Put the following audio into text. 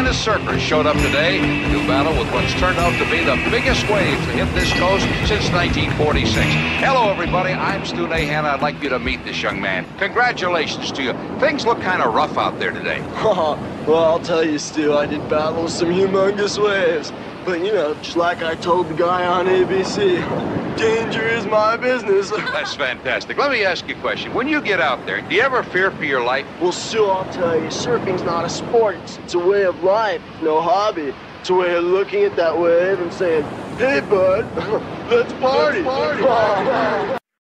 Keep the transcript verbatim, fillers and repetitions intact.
finest surfers showed up today to do battle with what's turned out to be the biggest wave to hit this coast since nineteen forty-six. Hello, everybody. I'm Stu Nahan. I'd like you to meet this young man. Congratulations to you. Things look kind of rough out there today. Well, I'll tell you, Stu, I did battle with some humongous waves. But, you know, just like I told the guy on A B C, danger is my business. That's fantastic. Let me ask you a question. When you get out there, do you ever fear for your life? Well, Stu, I'll tell you, surfing's not a sport. It's, it's a way of life, no hobby. It's a way of looking at that wave and saying, hey, bud, let's party. Let's party.